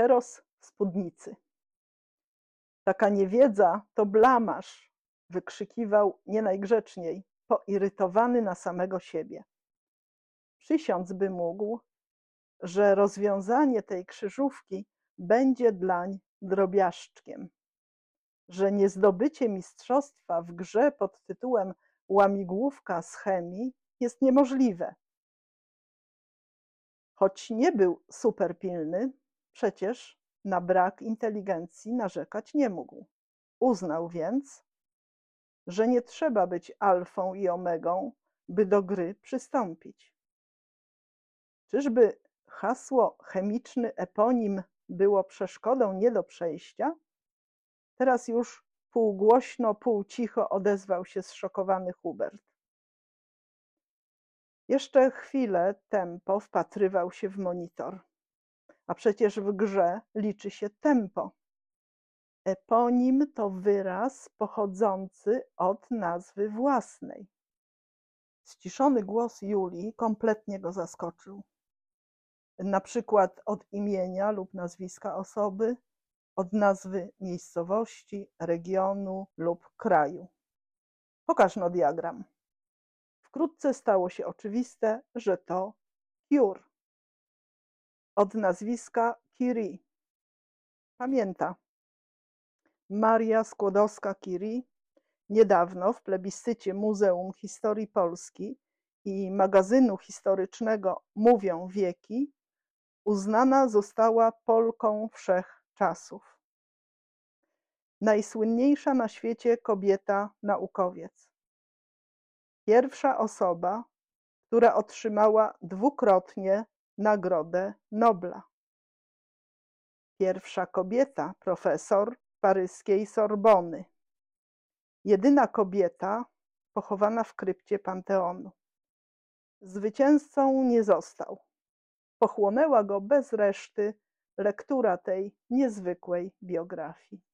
Heros w spódnicy. Taka niewiedza to blamaż, wykrzykiwał nie najgrzeczniej, poirytowany na samego siebie. Przysiąc by mógł, że rozwiązanie tej krzyżówki będzie dlań drobiażdżkiem, że niezdobycie mistrzostwa w grze pod tytułem łamigłówka z chemii jest niemożliwe. Choć nie był superpilny, przecież na brak inteligencji narzekać nie mógł. Uznał więc, że nie trzeba być alfą i omegą, by do gry przystąpić. Czyżby hasło chemiczny eponim było przeszkodą nie do przejścia? Teraz już półgłośno, półcicho odezwał się zszokowany Hubert. Jeszcze chwilę tempo wpatrywał się w monitor. A przecież w grze liczy się tempo. Eponim to wyraz pochodzący od nazwy własnej. Ściszony głos Julii kompletnie go zaskoczył. Na przykład od imienia lub nazwiska osoby, od nazwy miejscowości, regionu lub kraju. Pokaż no diagram. Wkrótce stało się oczywiste, że to Cure. Od nazwiska Curie. Pamięta. Maria Skłodowska-Curie niedawno w plebiscycie Muzeum Historii Polski i magazynu historycznego Mówią Wieki uznana została Polką wszechczasów. Najsłynniejsza na świecie kobieta naukowiec. Pierwsza osoba, która otrzymała dwukrotnie Nagrodę Nobla. Pierwsza kobieta profesor paryskiej Sorbony. Jedyna kobieta pochowana w krypcie Panteonu. Zwycięzcą nie został. Pochłonęła go bez reszty lektura tej niezwykłej biografii.